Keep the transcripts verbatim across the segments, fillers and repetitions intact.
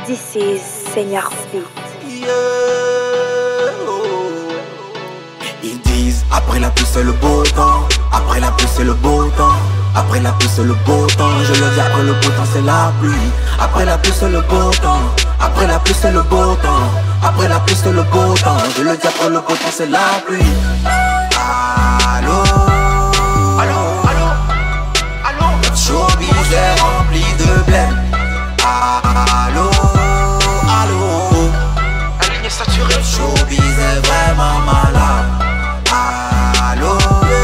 This is Seigneur Beat. Yeah. Ils disent après la pluie c'est le beau temps, après la pluie c'est le beau temps, après la pluie c'est le beau temps. Je le dis après le beau temps c'est la pluie, après la pluie c'est le beau temps, après la pluie c'est le beau temps, après la pluie c'est le beau temps. Je le dis après le beau temps c'est la pluie. Allô, allô, allô, allô. Notre showbiz est rempli de blême. Allô, allô. La ligne est saturée. Notre showbiz est vraiment malade. Allô,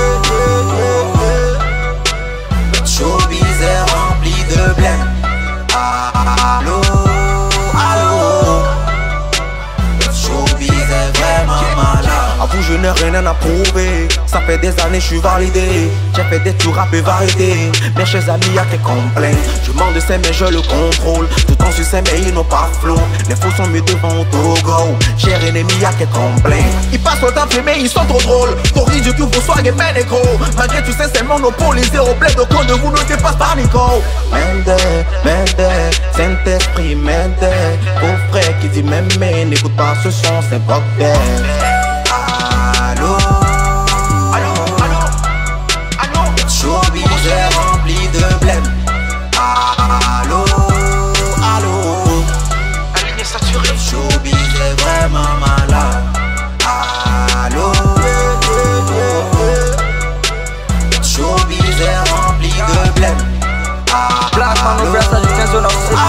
notre showbiz est rempli de blême. Allô, allô. Notre showbiz est vraiment malade. À vous je n'ai rien à prouver. Ça fait des années je suis validé. J'ai fait des tours rap et variété. Mes chers amis y'a qui complainent. Je mens de ces mais je le contrôle. Tout en succès mais ils n'ont pas flow. Les faux sont mieux devant au Togo. Cher ennemi y'a qui complainent. Ils passent le temps mais ils sont trop drôles. Corrige que vos swag et ben négro. Malgré tout ça c'est monopolisé au bled. Aucun de vous ne dépasse pas Nico. Mende, Mende, Saint-Esprit Mende. Au frère qui dit même mais n'écoute pas ce son c'est bordel. Allô, allô, allô, allô. Notre showbiz est rempli de blême. Allô, allô. La ligne est saturée. Notre showbiz est vraiment malade. Allô, notre showbiz est rempli de blême. Black man no rest as you can zone out six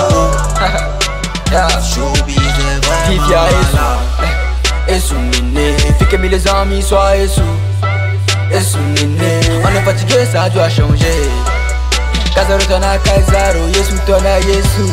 Notre showbiz est vraiment Vivia malade. Esu nene, fique mais les amis soient Esu. Esu nene, on est fatigué, ça doit changer. Kazaro tona Kazaro, Yesu tona Yesu.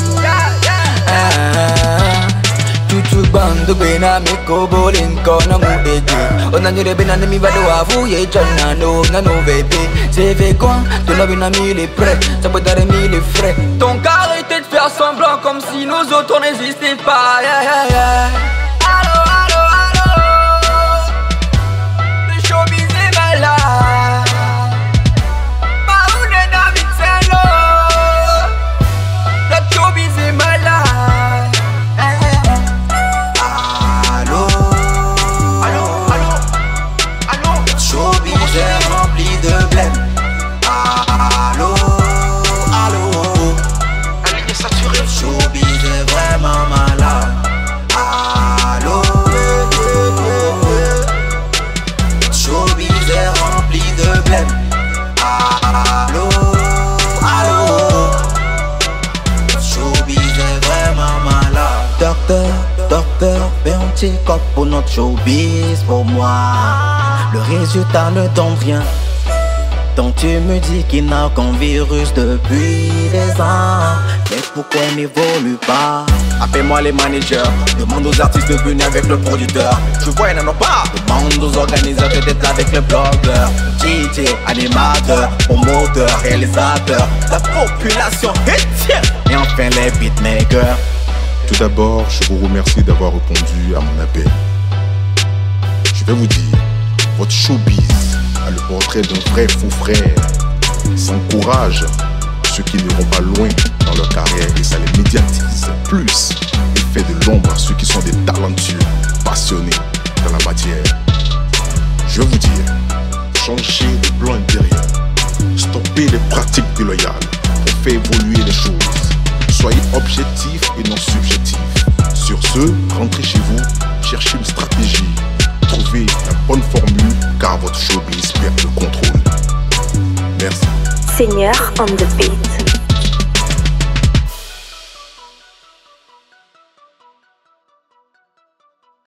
Ah, tutu bando bena meko bolinko na mubege. On a nure bena ne mi vado avu ye chana no na no bébé. C'est fait quoi? Ton avis n'a mis les prêts, ça peut t'arrêter mis les frais. Donc arrêtez de faire semblant comme si nous autres on n'existait pas. Yeah, yeah, yeah. Allô, allô, allô. Le showbiz est malade. Maoune Davidsello. Le showbiz est malade. Allô, allô, allô, allô. Notre showbiz est rempli de blême. Allô, allô. La ligne est saturée. Notre showbiz est vraiment malade. Allô, notre showbiz est rempli de blême. Allô, allô. Notre showbiz est vraiment malade. Docteur, docteur, fais un petit cop pour notre showbiz pour moi. Le résultat ne donne rien. Donc tu me dis qu'il n'a qu'un virus depuis des ans. Mais pourquoi il n'évolue pas? Appelle-moi les managers, demande aux artistes de venir avec le producteur. Je vois il n'en a pas. Demande aux organisateurs d'être avec le blogueur, D J, animateur, promoteur, réalisateur. La population est tiens. Et enfin les beatmakers. Tout d'abord, je vous remercie d'avoir répondu à mon appel. Je vais vous dire, votre showbiz a le portrait d'un vrai fou frère. Ça encourage ceux qui n'iront pas loin dans leur carrière et ça les médiatise plus. Il fait de l'ombre à ceux qui sont des talentueux, passionnés dans la matière. Je vais vous dire, changez de plan intérieur, stoppez les pratiques déloyales, on fait évoluer les choses. Soyez objectifs et non subjectifs. Sur ce, rentrez chez vous, cherchez une stratégie, trouvez la bonne formule car votre showbiz perd le contrôle. Merci. Seigneur on the beat.